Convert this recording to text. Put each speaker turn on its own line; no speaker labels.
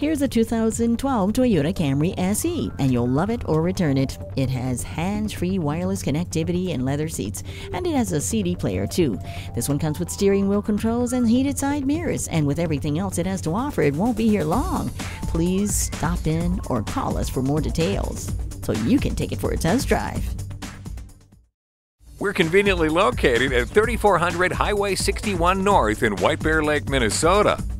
Here's a 2012 Toyota Camry SE, and you'll love it or return it. It has hands-free wireless connectivity and leather seats, and it has a CD player too. This one comes with steering wheel controls and heated side mirrors, and with everything else it has to offer, it won't be here long. Please stop in or call us for more details so you can take it for a test drive.
We're conveniently located at 3400 Highway 61 North in White Bear Lake, Minnesota.